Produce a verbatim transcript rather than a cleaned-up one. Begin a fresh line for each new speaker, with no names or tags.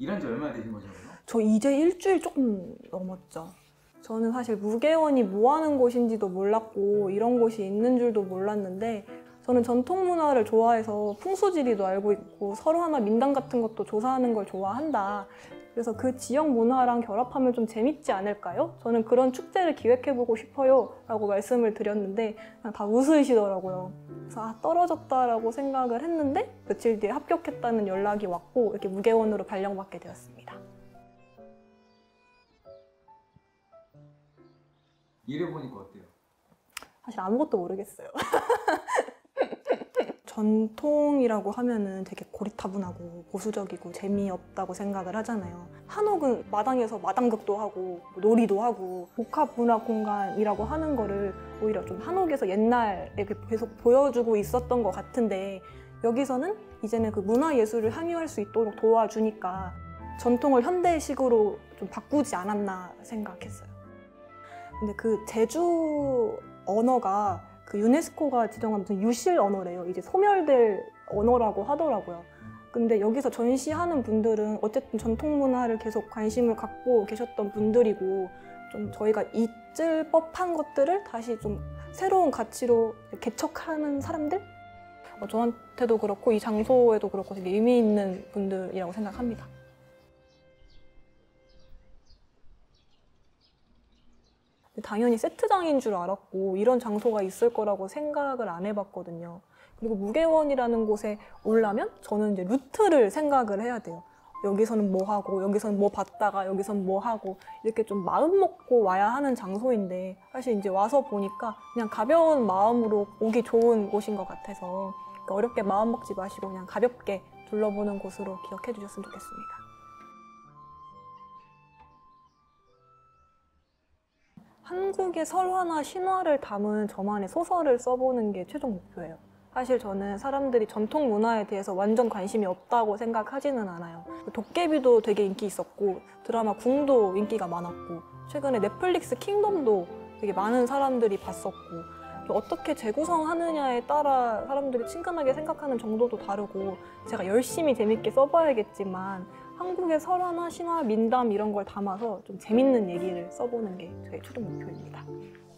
일한 지 얼마나 되신 거죠?
저 이제 일주일 조금 넘었죠. 저는 사실 무개원이 뭐 하는 곳인지도 몰랐고 이런 곳이 있는 줄도 몰랐는데 저는 전통 문화를 좋아해서 풍수지리도 알고 있고 서로 하나 민담 같은 것도 조사하는 걸 좋아한다. 그래서 그 지역 문화랑 결합하면 좀 재밌지 않을까요? 저는 그런 축제를 기획해보고 싶어요 라고 말씀을 드렸는데 그냥 다 웃으시더라고요. 그래서 아, 떨어졌다라고 생각을 했는데 며칠 뒤에 합격했다는 연락이 왔고 이렇게 무개원으로 발령받게 되었습니다.
일해보니까 어때요?
사실 아무것도 모르겠어요. 전통이라고 하면은 되게 고리타분하고 보수적이고 재미없다고 생각을 하잖아요. 한옥은 마당에서 마당극도 하고 놀이도 하고 복합 문화 공간이라고 하는 거를 오히려 좀 한옥에서 옛날에 계속 보여주고 있었던 것 같은데 여기서는 이제는 그 문화예술을 향유할 수 있도록 도와주니까 전통을 현대식으로 좀 바꾸지 않았나 생각했어요. 근데 그 제주 언어가 그 유네스코가 지정한 무슨 유실 언어래요. 이제 소멸될 언어라고 하더라고요. 근데 여기서 전시하는 분들은 어쨌든 전통 문화를 계속 관심을 갖고 계셨던 분들이고 좀 저희가 잊을 법한 것들을 다시 좀 새로운 가치로 개척하는 사람들? 어, 저한테도 그렇고 이 장소에도 그렇고 되게 의미 있는 분들이라고 생각합니다. 당연히 세트장인 줄 알았고 이런 장소가 있을 거라고 생각을 안 해봤거든요. 그리고 무개원이라는 곳에 오려면 저는 이제 루트를 생각을 해야 돼요. 여기서는 뭐 하고 여기서는 뭐 봤다가 여기서는 뭐 하고 이렇게 좀 마음 먹고 와야 하는 장소인데 사실 이제 와서 보니까 그냥 가벼운 마음으로 오기 좋은 곳인 것 같아서 그러니까 어렵게 마음 먹지 마시고 그냥 가볍게 둘러보는 곳으로 기억해 주셨으면 좋겠습니다. 한국의 설화나 신화를 담은 저만의 소설을 써보는 게 최종 목표예요. 사실 저는 사람들이 전통 문화에 대해서 완전 관심이 없다고 생각하지는 않아요. 도깨비도 되게 인기 있었고 드라마 궁도 인기가 많았고 최근에 넷플릭스 킹덤도 되게 많은 사람들이 봤었고 어떻게 재구성하느냐에 따라 사람들이 친근하게 생각하는 정도도 다르고 제가 열심히 재밌게 써봐야겠지만 한국의 설화나 신화, 민담 이런 걸 담아서 좀 재밌는 얘기를 써보는 게 저의 최종 목표입니다.